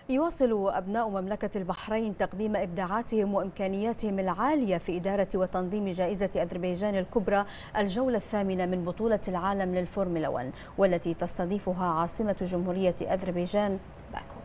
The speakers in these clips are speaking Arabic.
يواصل أبناء مملكة البحرين تقديم إبداعاتهم وإمكانياتهم العالية في إدارة وتنظيم جائزة أذربيجان الكبرى الجولة الثامنة من بطولة العالم للفورمولا 1 والتي تستضيفها عاصمة جمهورية أذربيجان باكو.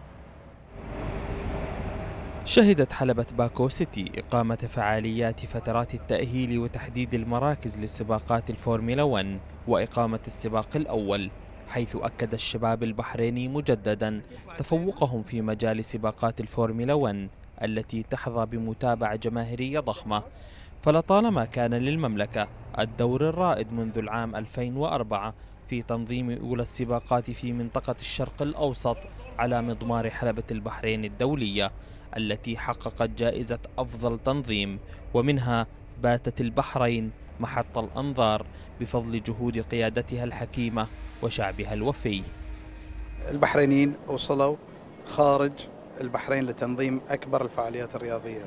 شهدت حلبة باكو سيتي إقامة فعاليات فترات التأهيل وتحديد المراكز لسباقات الفورمولا 1 وإقامة السباق الأول، حيث أكد الشباب البحريني مجددا تفوقهم في مجال سباقات الفورمولا 1 التي تحظى بمتابعة جماهيرية ضخمة. فلطالما كان للمملكة الدور الرائد منذ العام 2004 في تنظيم أولى السباقات في منطقة الشرق الأوسط على مضمار حلبة البحرين الدولية التي حققت جائزة أفضل تنظيم، ومنها باتت البحرين محط الأنظار بفضل جهود قيادتها الحكيمة وشعبها الوفي. البحرينيين وصلوا خارج البحرين لتنظيم أكبر الفعاليات الرياضية،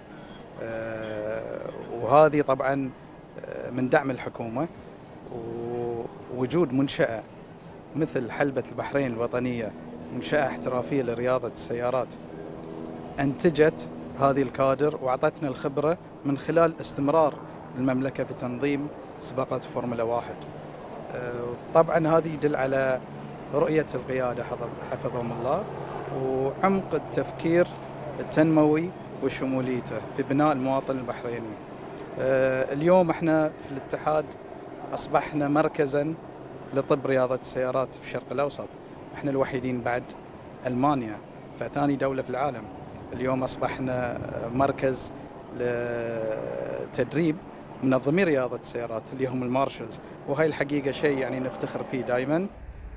وهذه طبعا من دعم الحكومة ووجود منشأة مثل حلبة البحرين الوطنية، منشأة احترافية لرياضة السيارات، أنتجت هذه الكادر وأعطتنا الخبرة من خلال استمرار المملكة في تنظيم سباقات فورمولا 1. طبعا هذه يدل على رؤية القيادة حفظهم الله وعمق التفكير التنموي وشموليته في بناء المواطن البحريني. اليوم احنا في الاتحاد أصبحنا مركزا لطب رياضة السيارات في الشرق الأوسط، احنا الوحيدين بعد ألمانيا فثاني دولة في العالم. اليوم أصبحنا مركز لتدريب منظمي رياضة السيارات اللي هم المارشلز، وهي الحقيقة شيء يعني نفتخر فيه دائما.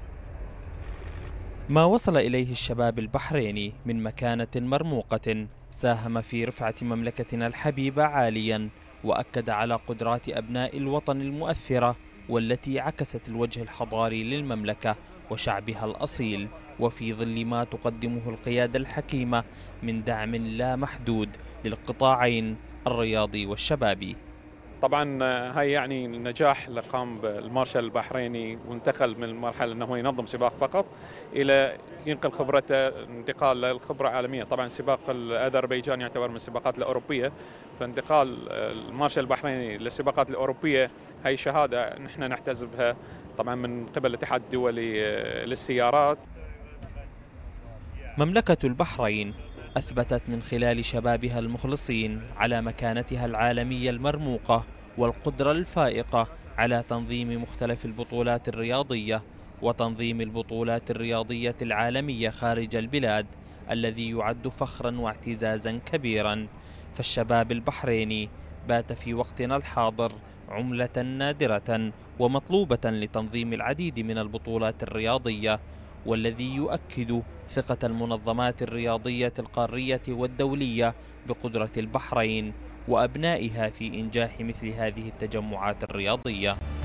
ما وصل إليه الشباب البحريني من مكانة مرموقة ساهم في رفعة مملكتنا الحبيبة عاليا، وأكد على قدرات أبناء الوطن المؤثرة والتي عكست الوجه الحضاري للمملكة وشعبها الأصيل، وفي ظل ما تقدمه القيادة الحكيمة من دعم لا محدود للقطاعين الرياضي والشبابي. طبعا هاي يعني النجاح اللي قام بالمارشال البحريني وانتقل من المرحله انه ينظم سباق فقط الى ينقل خبرته انتقال للخبره عالميه. طبعا سباق اذربيجان يعتبر من السباقات الاوروبيه، فانتقال المارشال البحريني للسباقات الاوروبيه هي شهاده نحن نعتز بها طبعا من قبل الاتحاد الدولي للسيارات. مملكة البحرين أثبتت من خلال شبابها المخلصين على مكانتها العالمية المرموقة والقدرة الفائقة على تنظيم مختلف البطولات الرياضية وتنظيم البطولات الرياضية العالمية خارج البلاد، الذي يعد فخرا واعتزازا كبيرا. فالشباب البحريني بات في وقتنا الحاضر عملة نادرة ومطلوبة لتنظيم العديد من البطولات الرياضية، والذي يؤكد ثقة المنظمات الرياضية القارية والدولية بقدرة البحرين وأبنائها في إنجاح مثل هذه التجمعات الرياضية.